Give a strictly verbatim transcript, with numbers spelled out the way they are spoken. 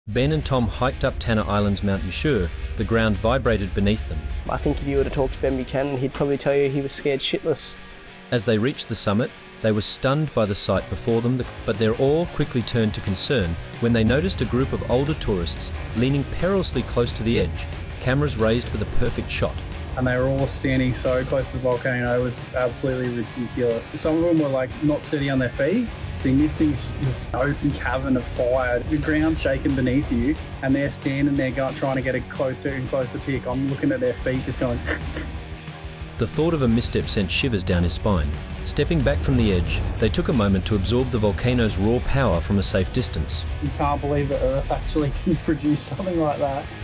Ben and Tom hiked up Tanner Island's Mount Yashur. The ground vibrated beneath them. I think if you were to talk to Ben Buchanan, he'd probably tell you he was scared shitless. As they reached the summit, they were stunned by the sight before them, but their awe quickly turned to concern when they noticed a group of older tourists leaning perilously close to the edge, cameras raised for the perfect shot. And they were all standing so close to the volcano, it was absolutely ridiculous. Some of them were like not steady on their feet. Seeing this thing, this open cavern of fire, the ground shaking beneath you, and they're standing there going, trying to get a closer and closer pick. I'm looking at their feet just going... The thought of a misstep sent shivers down his spine. Stepping back from the edge, they took a moment to absorb the volcano's raw power from a safe distance. You can't believe that Earth actually can produce something like that.